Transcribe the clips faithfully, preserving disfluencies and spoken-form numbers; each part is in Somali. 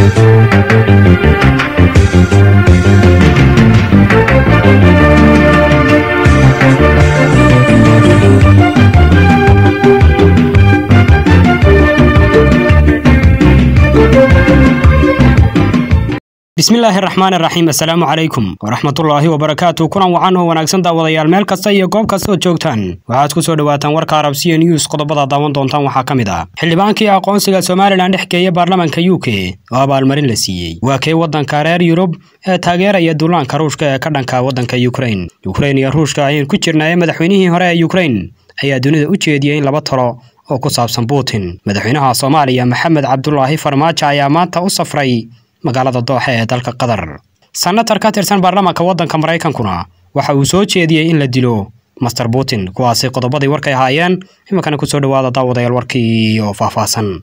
بسم الله الرحمن الرحيم السلام عليكم ورحمة الله وبركاته كنا وعنه ونكسن داوديال meel kasta iyo goob kasta oo joogtaan waxaad ku soo dhawaataan warka Arabsiya News qodobada daawan doontaan waxa kamid ah xildhibaankii aqoonsiga Soomaaliland dhexkeeyay baarlamaanka U K oo abaalmarin la siiyay waa kay wadanka reer Yurub ee taageeraya duulaanka Ruushka ee ka dhanka wadanka Ukraine Ukraine iyo Ruushka ayaan ku jirnay madaxweynihii hore ee Ukraine ayaa dunida u jeediyay in laba talo oo ku saabsan Putin madaxweynaha Soomaaliya Maxamed Cabdullaahi Farmaajo ayaa maanta u safray magaalada Dooxa ee dalka Qatar senator ka tirsan baarlamaanka wadanka Mareykankuna waxa uu soo jeediyay in la dilo Master Putin kuwaasi qodobadii warkay haayeen imankana ku soo dhawaada daawadayaal warkii oo faahfaahsan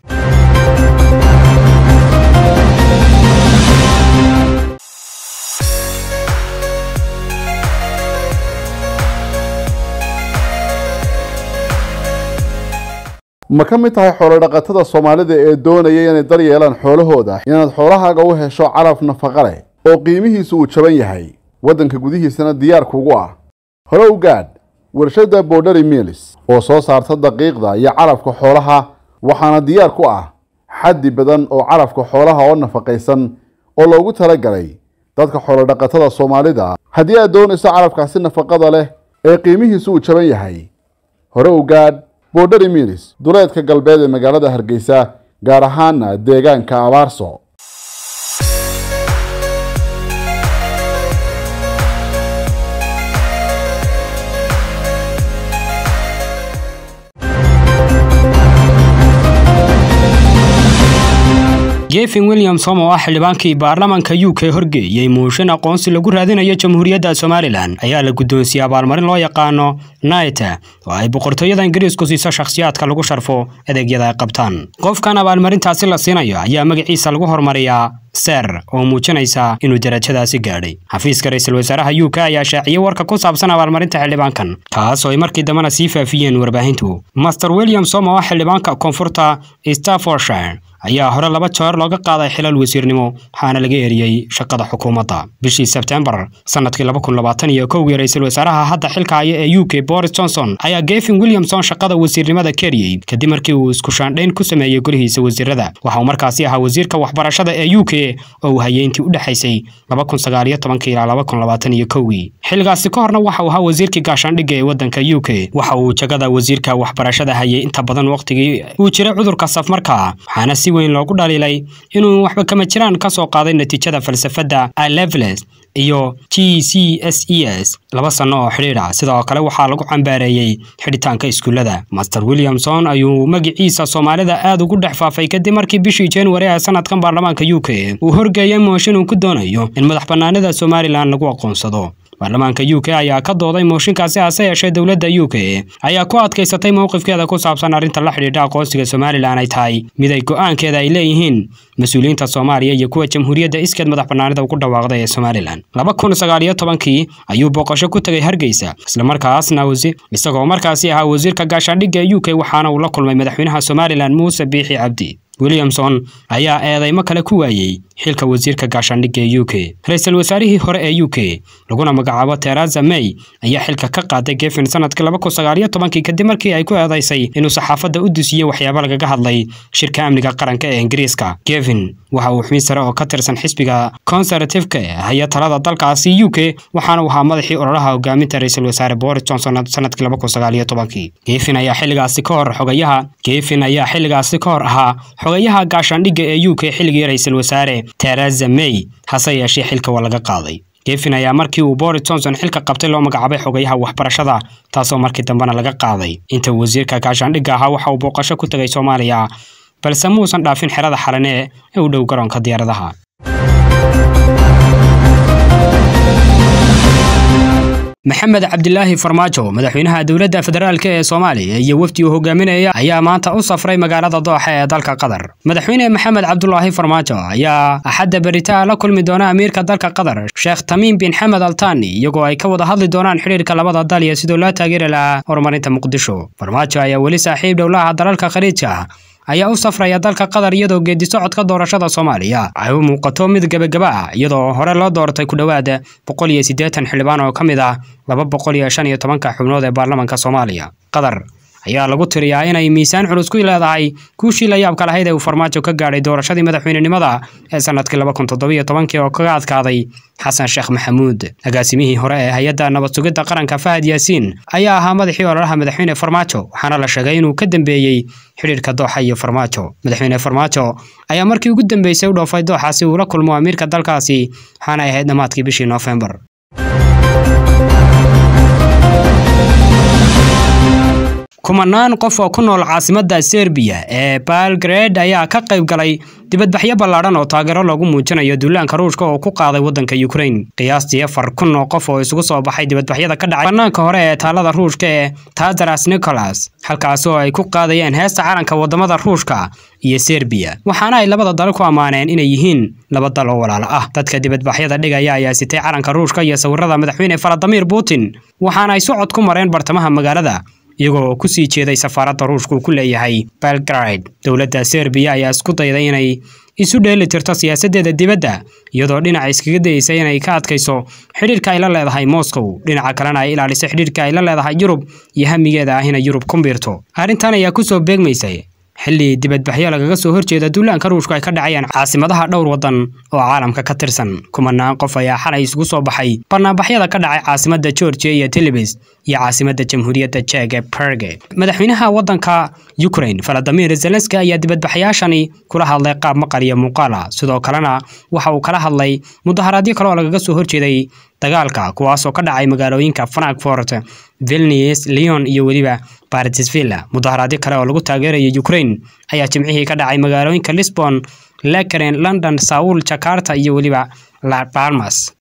ma ka mid tahay xoolo dhaqatada Soomaalida ee doonaya inay dar yeelaan xoolahooda inaad xoolahaaga u hesho calaf nafaqo leh oo qiimihiisu uu jaban yahay wadanka gudihiisana diyaar kugu ah hore u gaadh warshada Boundary Mills oo soo saarta daqiiqda iyo calafka xoolaha waxaana diyaar ku ah xaddi badan oo calafka xoolaha oo nafaqaysan oo loogu talagalay dadka xoolo dhaqatada Soomaalida haddii aad doonayso calafkaasi nafaqada leh ee qiimihiisu uu jaban yahay hore u gaadh Boundary Mills duleedka galbeed ee magaalada Hargeysa gaar ahaan deegaanka Abaarso Gavin Williamson oo ah xildhibaankii baarlamaanka U K horgeeyay mooshin aqoonsi lagu raadinayo Jamhuuriyadda Somaliland ayaa la guddoonsiiyay abaalmarin loo yaqaano Knight oo ay boqortooyada Ingiriisku siiso shakhsiyaadka lagu sharfo adeegyada ay qabtaan qofkan abaalmarintaasi la siinayo ayaa magaciisa lagu hormariyaa Sir oo muujinaysa inuu darajadaasi gaadhay xafiiska ra'iisul wasaaraha U K ayaa shaaciyay warka ku saabsan abaalmarinta xildhibaankan kaas oo ay markii dambena sii faafiyeen warbaahintu Master Williamson oo ah xildhibaanka koonfurta Staffordshire ayaa hore laba jeer looga qaaday xilal wasiirnimo waxaana laga eeriyay shaqada xukuumadda bishii September sanadkii laba kun labaatan iyo kow ra'iisul wasaaraha hadda xilka haya ee U K Boris Johnson ayaa Gavin Williamson shaqada wasiirnimada ka eeriyay kadib markii uu isku shaandhayn ku sameeyay golihiisa wasiirada waxa uu markaasi ahaa wasiirka waxbarashada ee U K oo hayay intii u dhaxaysay laba kun sagaal iyo toban ilaa laba kun labaatan iyo kow xilgaasi ka horna waxa uu ahaa wasiirkii gaashaandhigga ee wadanka U K waxa uu jagada wasiirka waxbarashada hayay inta badan waqtigii uu jiray cudurka safmarka waxaana si weyn loogu dhaliilay inuu waxba kama jiraan ka soo qaaday natiijada falsafada A levels iyo G C S E S laba sano oo xiriir ah sidoo kale waxa lagu cambaareeyay xidhitaanka iskuulada Master Williamson ayuu magaciisa Soomaalida aad ugu dhaxfaafay kadib markii bishii January ee sanadkan baarlamaanka U K uu horgeeyay mooshin uu ku doonayo in madaxbannaanida Somaliland lagu aqoonsado baarlamaanka U K ayaa ka dooday mooshinkaasi aase yeeshee dawladda U K ayaa ku adkaysatay mowqifkeeda ku saabsan arrinta la xidhiidha aqoonsiga Somaliland ay tahay mid ay go'aankeeda ay leeyihiin mas'uuliyiinta Soomaaliya iyo kuwa Jamhuuriyadda iskeed madaxbannaanida ugu dhawaaqday ee Somaliland laba kun sagaal iyo toban ayuu boqosho ku tagay Hargeysa isla markaasna wasiir isagoo markaasi ahaa wasiirka gaashaandhigga U K waxaana uu la kulmay madaxweynaha Somaliland Muuse Biixi Cabdi Williamson ayaa eedeymo kale ku waayay xilka wasiirka gaashaandhigga ee U K ra'iisul wasaarihii hore ee U K laguna magacaabo Theresa May ayaa xilka ka qaaday Gavin sanadkii laba kun sagaal iyo toban kadib markii ay ku eedeysay inuu saxaafadda u dusiyay waxyaabo lagaga hadlay shirka amniga qaranka ee Ingiriiska Gavin waxa uu xubin sare oo ka tirsan xisbiga Conservative-ka ee haya talada dalkaasi U K waxaana uu ahaa madaxii ololaha hogaaminta ra'iisul wasaare Boris Johnson sanadkii laba kun sagaal iyo toban Gavin ayaa xilligaasi ka hor xogayaha Gavin ayaa xilligaasi ka hor ahaa xogayaha gaashaandhigga ee U K xilligii ra'iisul wasaare Theresa May hase yeeshee xilka waa laga qaaday Gavin ayaa markii uu Boris Johnson xilka qabtay loo magacaabay xogayaha waxbarashada taasoo markii dambena laga qaaday inta wasiirka gaashaandhigga ahaa waxa uu booqasho ku tagay Soomaaliya balse muusan dhaafin xerada xalane ee u dhow garoonka diyaaradaha محمد عبد الله فرماجو مدحوينها دولة فدرالك ee Soomaaliya iyo wafdi uu hogaaminaya ayaa maanta u safray magaalada Dooxa ee dalka Qatar madaxweyne Maxamed Cabdullaahi Farmaajo ayaa axad baritaa la kulmi doona amiirka dalka Qatar Sheikh Tamim bin Hamad Al Thani iyagoo ay ka wada hadli doonaan xiriirka labada dal iyo sidoo loo taageeri lahaa horumarinta Muqdisho Farmaajo ayaa wali saaxiib dowlaha dalalka khaliijka ayaa u safraya dalka Qatar iyadoo geedi socodka doorashada Soomaaliya ay u muuqato mid gabagaba ah iyadoo hore loo doortay ku dhawaad boqol iyo siddeetan xildhibaan oo kamid ah laba boqol iyo shan iyo toban ka xubnood ee baarlamaanka Soomaaliya. Qatar ayaa lagu tiriyaa inay miisaan culus ku leedahay guushii la yaabka lahayd ee uu Farmaajo ka gaaray doorashadii madaxweynenimada ee sanadkii laba kun toddoba iyo toban oo kaga adkaaday Xasan Sheekh Maxamuud. agaasimihii hore ee hay'adda nabad sugidda qaranka Fahad Yaasiin ayaa ahaa madaxii ololaha madaxweyne Farmaajo waxaana la sheegay inuu ka dambeeyay xiriirka Dooxa iyo Farmaajo. madaxweyne Farmaajo ayaa markii ugu dambeysay u dhoofay Dooxa si uu la kulmo amiirka dalkaasi waxaana ay ahayd dhamaadkii bishii November. kumanaan qof oo ku nool caasimadda Serbia ee Belgrade ayaa ka qayb galay dibadbaxyo ballaaran oo taageero lagu muujinayo duulaanka Ruushka oo ku qaaday waddanka Ukraine. qiyaastii afar kun oo qof oo isugu soo baxay dibadbaxyada ka dhacay banaanka hore ee taalada Ruushka ee Taras Nicholas halkaas oo ay ku qaadayeen heesta calanka wadamada Ruushka iyo Serbia waxaana ay labada dal ku amaaneen inay yihiin laba dal oo walaalo ah. dadka dibadbaxyada dhigaya ayaa sitay calanka Ruushka iyo sawirada madaxweyne Vladimir Putin waxaana ay socod ku mareen bartamaha magaalada iyagoo ku sii jeeday safaaradda Ruushka ku leeyahay Belgrade. dowladda Serbia ayaa isku dayday inay isu dheelitirto siyaasadeeda dibadda iyadoo dhinaca iskaga daysay inay ka adkayso xiriirka ay la leedahay Moscow dhinaca kalena ay ilaaliso xiriirka ay la leedahay Yurub iyo hamigeeda ah inay Yurub ku biirto. arrintan ayaa ku soo beegmaysay xilli dibadbaxyo lagaga soo horjeeda duulaanka Ruushka ay ka dhacayaan caasimadaha dhowr wadan oo caalamka ka tirsan. kumanaan qof ayaa xalay isugu soo baxay barnaamijyada ka dhacay caasimadda Georgia iyo Tbilisi iyo caasimadda Jamhuuriyadda Czech ee Prague. madaxweynaha waddanka Ukraine Volodymyr Zelensky ayaa dibadbaxyaashani kula hadlay qaab maqal iyo muuqaal ah sidoo kalena waxa uu kala hadlay mudaharaadyo kale oo lagaga soo horjeeday dagaalka kuwaas oo ka dhacay magaalooyinka Frankfurt, Vilnius, Lyon iyo waliba Bratislava. mudaharaadyo kale oo lagu taageerayo Ukraine ayaa jimcihii ka dhacay magaalooyinka Lisbon, Lekeren, London, Seoul, Jakarta iyo waliba Las Palmas.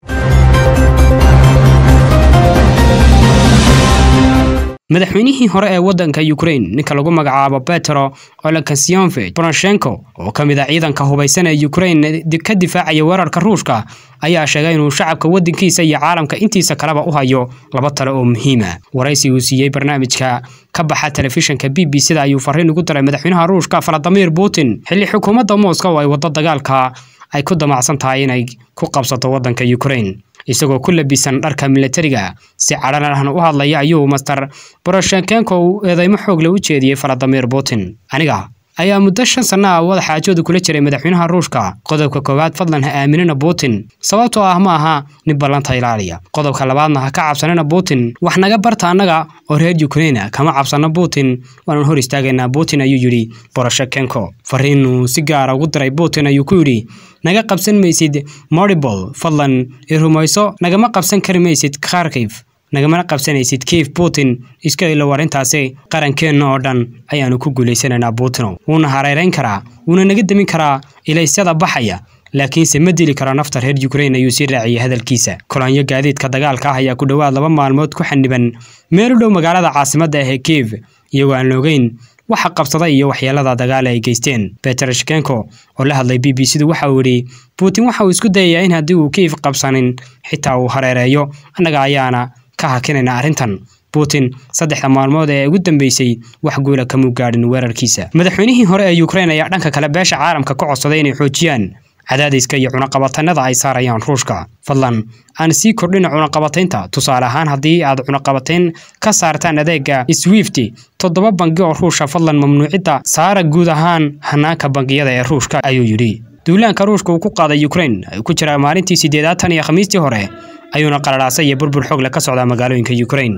madaxweynihii hore ee waddanka Ukraine ninka lagu magacaabo Petro Oleksyonvich Poroshenko oo kamid ah ciidanka hubeysan ee Ukraine ka difaacaya weerarka Ruushka ayaa sheegay inuu shacabka waddankiisa iyo caalamka intiisa kaleba u hayo laba talo oo muhiim ah. waraysi uu siiyay barnaamijka ka baxa telefishinka B B C da ayuu fariin ugu diray madaxweynaha Ruushka Vladimir Putin xilli xukuumadda Moscow ay wado dagaalka ay ku damacsan tahay inay ku qabsato waddanka Ukraine. isagoo ku labisan dharka militariga si cadaalad u hadlaya ayuu Master Poroshenko uu eedeymo xoog leh u jeediyay Vladimir Putin. aniga ayaa muddo shan sano ah wada xaajoodu kula jiray madaxweynaha Ruushka. qodobka koowaad fadlan ha aaminina Putin sababtoo ah ma aha nin ballanta ilaaliya. qodobka labaadna ha ka cabsanina Putin wax naga barta anaga oo reer Ukraine kama cabsana Putin waan hor istaagaynaa Putin ayuu yiri Poroshenko. fariinu si gaar ah ugu diray Putin ayuu ku yiri naga qabsan maysid Mariupol fadlan irumayso nagama qabsan kari maysid Kharkiv nagama qabsanaysid Kiev. Putin iska ilo warintaasi qarankeena oo dhan ayaanu ku guuleysanaynaa. Putin wuuna hareereyn karaa wuuna naga damin karaa ilaysyada baxaya laakiin se ma dili karo nafta reer Ukraine ayuu sii raaciyay hadalkiisa. kolonyo gaadiidka dagaalka ah ayaa ku dhawaad laba maalmood ku xaniban meel u dhow magaalada caasimadda ee Kiev iyagoo aan loogeyn waxa qabsaday iyo waxyeelada dagaal ay geysteen. Poroshenko oo la hadlay B B C da waxa uu yiri Putin waxa uu isku dayayaa in haddii uu Kiev qabsanin xitaa uu hareereeyo annaga ayaana ka hakinayna arrintan. Putin saddexda maalmood ee ugu dambeysay wax guula kama gaadhin weerarkiisa. madaxweynihii hore ee Ukraine ayaa dhanka kale beesha caalamka ka codsaday inay xoojiyaan cadaadiska iyo cunaqabateennada ay saarayaan Ruushka. fadlan aan sii kordhina cunaqabataynta. tusaale ahaan haddii aad cunaqabateyn ka saartaan adeega Swift toddoba bangi oo Ruushka fadlan mamnuucidda saara guud ahaan hanaanka bangiyada ee Ruushka ayuu yiri. duulaanka Ruushka uu ku qaaday Ukraine ay ku jiraan maalintii sideedaad iyo Khamiistii hore ayuuna qararaasay iyo burbur xoog leh ka socda magaalooyinka Ukraine.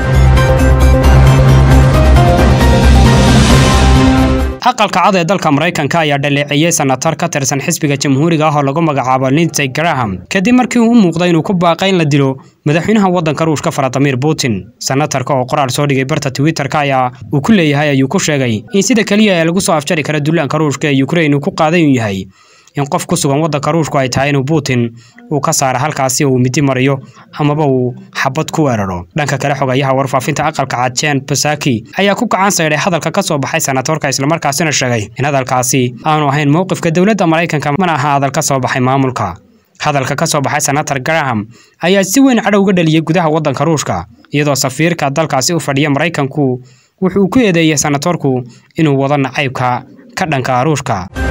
aqalka cad ee dalka Mareykanka ayaa dhaleeceeyay senator ka tirsan xisbiga Jamhuuriga ah oo lagu magacaabo Lindsey Graham kadib markii uu muuqday inuu ku baaqay in la dilo madaxweynaha waddanka Ruushka Vladimir Putin. senatorka oo qoraal soo dhigay barta Twitter-ka ayaa uu ku leeyahay ayuu ku sheegay in sida kaliya ee lagu soo afjari karo duulaanka Ruushka ee Ukraine uu ku qaaday inuu yahay in qof ku sugan waddanka Ruushka ay tahay inuu Putin uu ka saaro halkaasi uu midi mariyo amaba uu xabad ku weeraro. dhanka kale xogayaha warfaafinta aqalka cad Jen Psaki ayaa ku gacan sayray hadalka ka soo baxay senatorka isla markaasina sheegay in hadalkaasi aanu ahayn mowqifka dawladda Mareykanka mana aha hadal ka soo baxay maamulka. hadalka ka soo baxay senator Graham ayaa si weyn cadhow uga dhaliyay gudaha waddanka Ruushka iyadoo safiirka dalkaasi u fadhiya Mareykanku wuxuu ku eedeeyay senatorku inuu wado nacaybka ka dhanka Ruushka.